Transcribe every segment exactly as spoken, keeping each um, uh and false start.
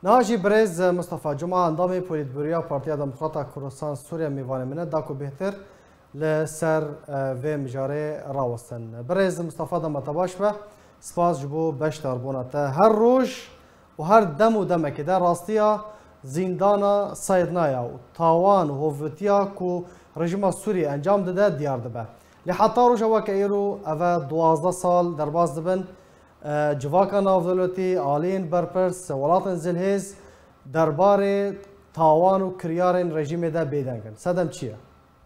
ناجی برز مصطفى جمعه اندامی پولیتبوریا پارتیا دموکراتا کوردستان سوریا میوان منه داکو بهتر لسر و مجاره راوستن برز مصطفى دم تباش و سپاس جبو بشتر بوناته هر روز و هر دم و دم که در راستیا زندانا سایدنایا و تاوان و هوفتیا کو رژیم سوری انجام داده دیار دبه لحتی روز وقت ایرو اول دوازده سال در باز دبن جواکا نافدولتی آلین برپرس ولاتن زلهز درباره تاوان و کریارن رژیم ده بیدنگن صدم چیه؟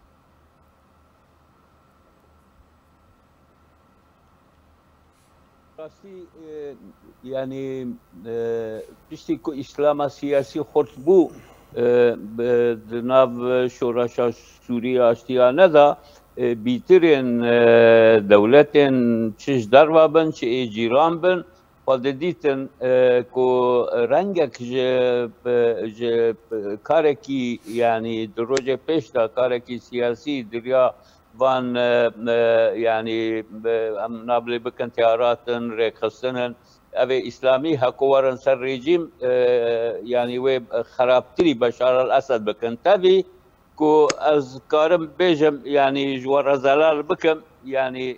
راستی یعنی پشتی که اسلام سیاسی خورد بو ناو شورش سوری آشتیانه دا بیترین دولتین چش دروا بن چه جیران بن خود دیتن کو رنگک ج کارکی یعنی دروج پیش دا کارکی سیاسی دریا وان یعنی هم نابل بکن تیاراتن ریخستنن اوه اسلامی حکوارن سر رژیم یعنی و خرابتری بشار الاسد بکن تاوی کو از کارم بیجم یعنی جوار زلال بکم یعنی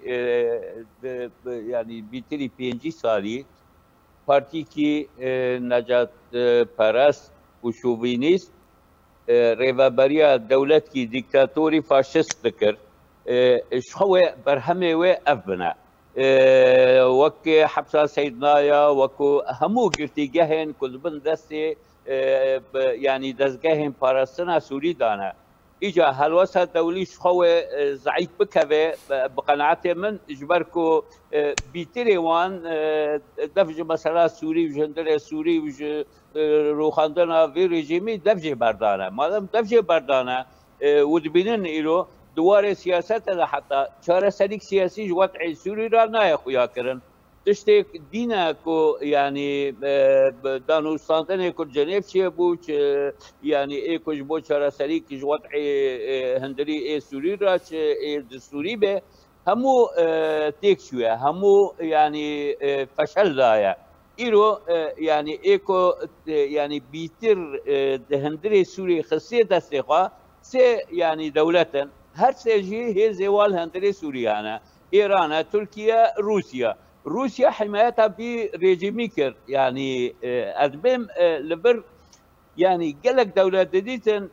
یعنی بیتری پینجی سالی پارتی کی نجات پرست و شووینیست ریوابریا دولت کی دیکتاتوری فاشست بکر شخوه برهمه و افبنا وك حبسا سيدنايا وكو همو قرتيجهن كل بن دستي يعني دزجهن بارسنا سوري دانا اجا هلوسا دولي شخوه ضعيف بكبه بقناعتي من اجبركو بيتري وان دفج مثلا سوري وجندر سوري وج روخاندنا في رجيمي دفج بردانا مادام دفج بردانا ودبينن إلو دوار سیاست ده حتی چهار سریک سیاسی جوات سوری را نه خویا کردن تشتی دینه کو یعنی دانوستان کو جنیف چیه بود یعنی ایکوش بود چهار سریک جوات هندری ای سوری را چه ای دستوری به همو تیک شوه همو یعنی فشل دایا ایرو یعنی ایکو یعنی بیتر هندری سوری خاصیت دسته خوا سه یعنی دولتن هر سجی هی زوال هندری سوریانه ایران ترکیه روسیا روسیا حمایتها بی رژیمی کرد یعنی ادبم لبر یعنی گلک دولت دیدن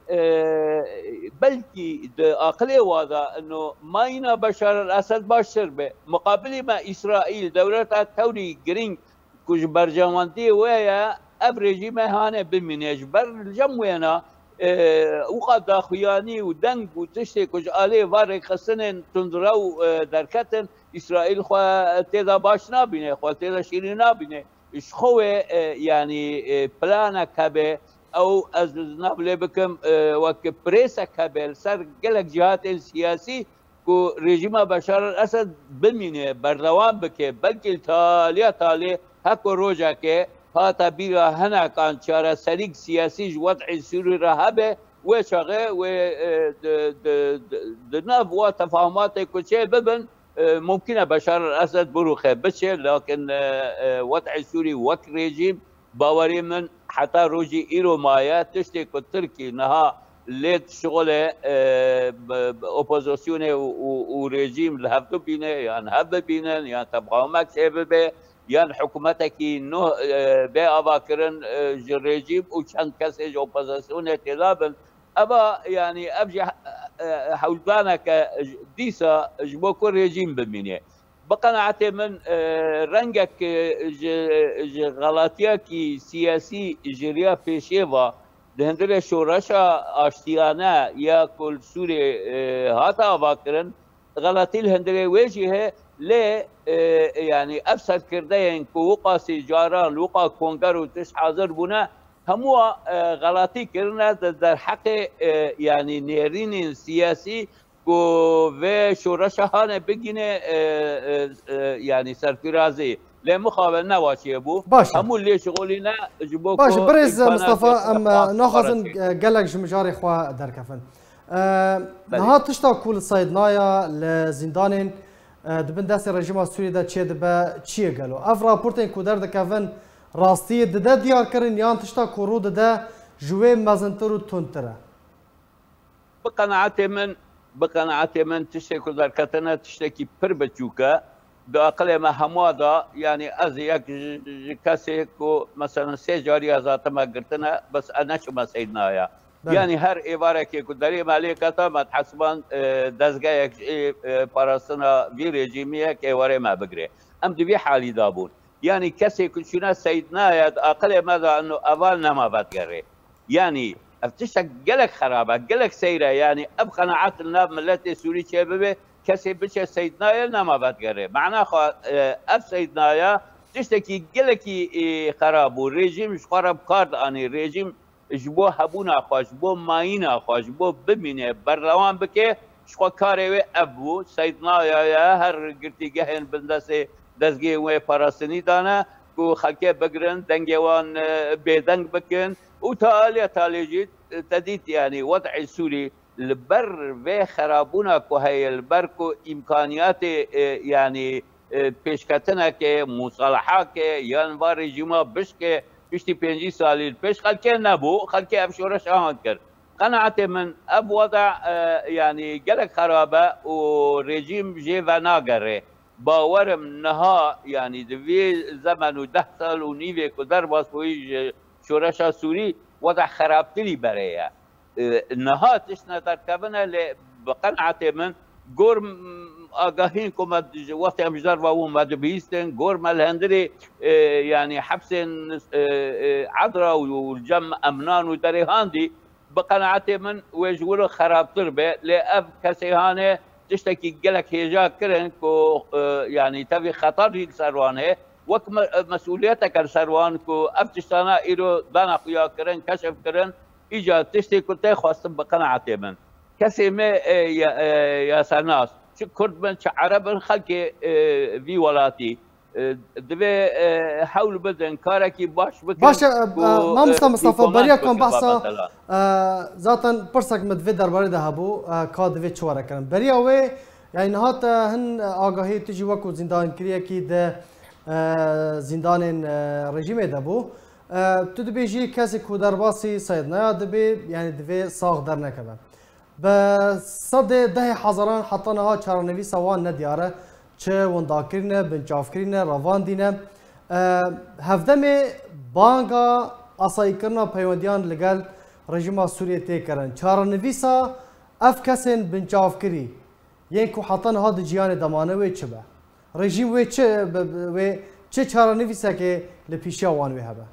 بلکی عقلی وادا انه ماینا بشار الاسد باشتر به مقابل ما اسرائیل دولت توری گرینگ کج برجاماندی ویا اب رژیم هانه بمینج بر جمعنا وقت داخویانی و دنگ و تشتی کج آله وارک خستن تندرو درکتن اسرائیل خواه تیدا باش نبینه خواه تیدا شیری نبینه اش خواه یعنی پلانا کبه او از نبله بکم وک پریسا کبه سر گلک جهات سیاسی که رژیم بشار الاسد بمینه بردوام بکه بلکه تالیا تالی حق روژا که هاتا بیرا هنا کان چاره سریک سیاسی وضع سوری رهبه و شغه و دناف و تفاهمات کوچه ببن ممکنه بشار الاسد بروخه بشه لكن وضع سوري وك رژیم باوري من حتى روجي ايرو مايا تشتي تركي نها ليت شغله اوبوزيسيون ورژیم لهفتو بينه يعني هب بينه يعني تفاهمك سبب يعني حكومتك انه بأباكرن الرجيم وشان كسج اوبوزيسيون تلابن ابا يعني ابجي حولدانك ديسا جبوكو رژیم بمينه بقناعتي من رنگك غلطيه كي سياسي جريا بيشيفا دهندره شورشا اشتيانه يا كل سوري هاتا اباكرن غلطي الهندره وجهه ل يعني افسد كردين كوقا سيجاران وقا كونغرو تش حاضر بنا همو غلطي كرنا در حق يعني نيرين سياسي كو و شورشهانه بگينه يعني سرفرازي لمخابل نواشي بو همو اللي شغولينا جبوكو باش برز مصطفى ام ناخذن قالك جمجاري خوا دركفن نها تشتا كل صيدنايا لزندانين دبن دست رژیم سوری دا چه دبا چیه گلو اف راپورتین کو در دکفن راستي دده دیار کرن یان تشتا کرو دده جوه مزنتر و تندتره بقناعتي من بقناعتي من تشتكي دركتنا تشتكي پر بچوكا باقل ما هموادا يعني از یک کسی کو مثلا سه جاری ازات ما قرتنا بس انا شما سيدنا يا يعني هر عباره که کدری مالی کتا متحسبان دزگاه یک پاراستنا وی رژیمیه که واره ما بگره ام دوی حالی دابون يعني كسي كنشنا سيدنا يا اقل ماذا انه اول نما بتقري يعني افتشك قلك خرابه قلك سيره يعني ابقى قناعات الناب ملتي سوري شبابه كسي بش سيدنا يا نما بتقري معناه اف سيدنا يا تشتكي قلك خراب والريجيم مش خراب كارد اني ريجيم جبو هبونا خوش بو ماينا خوش بو بمينه بروان بكي شخو كاري ابو سيدنا يا هر قرتي جهن بندسي دزگی و پاراستنی دانه کو خلکه بگرن دنگوان بدنگ بکن و تالی تالی جد تدید يعني وضع سوري البر و خرابونا کو هي البر کو امکانیات يعني پیشکتنه که مصالحه که یانوار رژیما بش که پشتی پنجی سالی پیش خلکه نبو خلکه ابشورش آهان کرد قناعت من اب وضع يعني قلق خرابه و رژیم جي و ناگره باورم نها يعني دوی زمن و ده سال و نیوه که در باسپوی شورش سوری وضع خرابتری برایه نها تشنا ترکبنه بقناعت من گرم آگاهین که وقتی امجدار و اون مدو بیستن گرم الهندری يعني حبس عذرا والجم امنان و دریهان دی بقناعت من ويجولو خرابتر به لأب كسيهانه تشتكي قلك هيجا كرن كو يعني تبي خطر سروانه وك مسؤوليتك السروان كو افتشتانا ايرو دانا خويا كرن كشف كرن اجا تشتكي كنت خاصة بقناعتي من كسي ما يا يا سرناس شو كرد من شو عرب خلقي في ولاتي دبي حاول بدن كاركي باش بكن باش ما مصطفى مصطفى برياكم بحثا ذاتا برسك مدفي درباري دهبو كا دفي چوارا كرن بريا وي يعني نهات هن آگاهی تجي وكو زندان كريا كي ده زندان رژیم دبو تو دبي جي كاسي كو درباسي سيدنا دبي يعني دبي ساغ در نكبه بصد ده حزران حتى نها چارنوي سوان ندياره چه ونداکرینه بنچافکرینه رواندینه هفدمه بانگا آسایی کرنا پیوندیان لگل رژیم سوریه تی کرن چارنویسا اف کسین بنچافکری یعنی که حتی نها دی جیان دمانه وی چه به رژیم وی چه وی چه چارنویسا که لپیشی آوان وی هبه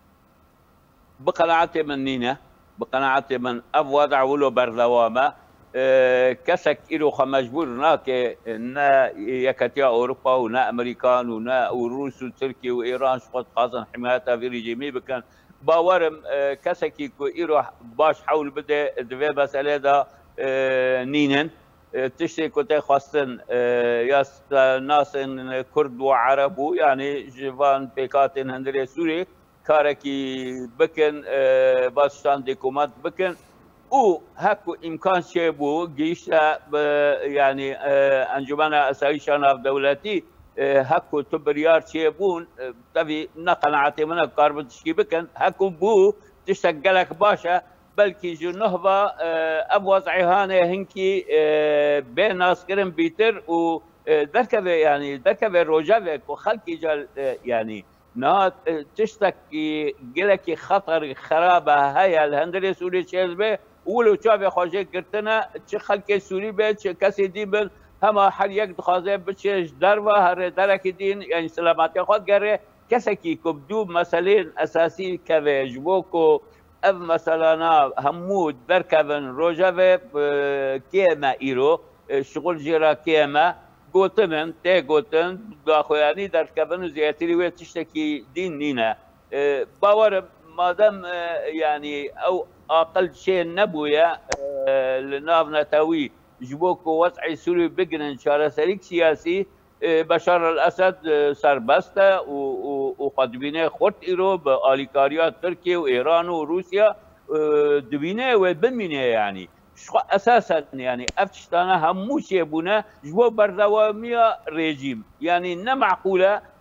بقناعتي من نينا بقناعتي من اف وضع ولو بردوامه كسك إلو خمجبور ناك نا يكتيا أوروبا ونا أمريكان ونا وروس وتركي وإيران شقد خاصة حمايتها في رجيمي بكن باورم كسكي كو إيرو باش حول بده دفي مسألة دا نينن تشتي كنت خاصة ياس ناس كرد وعرب يعني جوان بيكاتن هندري سوري كاركي بكن باشتان ديكومات بكن او هكو امكان شيء بو جيش يعني انجمن اسايشان دولتي هكو تبريار شيء بون تبي نقنعتي من قارب تشكي بكن هكو بو تشتغلك باشا بلكي جو نهبه اب وضعها هنكي بين ناس كرم بيتر و ذكر يعني ذكر روجافك وخلقي جال يعني نات تشتكي جلك خطر خرابه هيا الهندري سوري شيلبه ولو شافي خوجه قرتنا چه خلق سوري به چه کسی دی بل هما هر یک دخوازه بچه دروا هر درک دین يعني سلامتی خود گره کسی کی کبدو مسئله اساسی که جبوکو اف مثلا همود برکبن روجه کیما ایرو شغل جرا کیما گوتنن ته گوتن داخویانی درکبن زیاتری و تشتکی دین نینا باور مادام يعني او اقل شيء نبويا لناف نتاوي جبوك وضع سوري بقنا شارع سريك سياسي بشار الاسد سربسته وقد بينه خط ايرو باليكاريات تركيا وايران وروسيا دبينه وبمينه يعني شو اساسا يعني افتشتانا هموش يبونا جبو بردوامية ريجيم يعني نمعقوله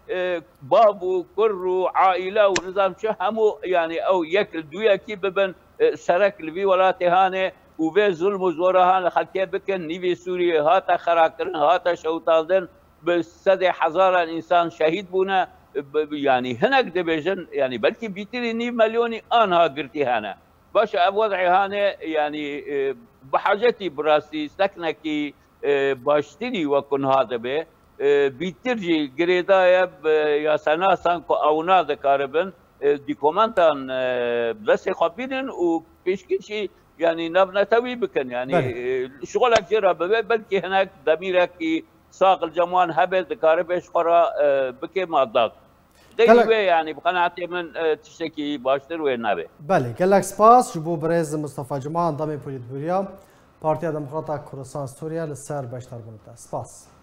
باب و كر و عائله ونظام شو همو يعني او يكل دويا كي ببن سرك لفي ولاتي هانه وفي ظلم وزورها خلكي بكن نيفي سوريا هاتا خراكرن هاتا شوطالدن بسدي حزارة انسان شهيد بونا يعني هناك دبيجن يعني بلكي بيتري نيف مليوني انها قرتي هنا باش وضعي هانه يعني بحاجتي براسي سكنكي باشتري وكن هذا به بيترجي قريدايا يا سناسان او نادا كاربن دي كومنتان بس خبيرن وبيشكيشي يعني نتوي بكن يعني شغلك جرى بلكي هناك ضميرك ساق الجموان هبل كاربش قرا بكي ما ضاق دايما يعني بقناعتي من تشتكي باشتر وين نبي بله گلک سپاس جبو برز مصطفى جمعه اندام پولیتبوریا پارتیا دموکراتا کوردستان سوریا لسر بشتر بونده سپاس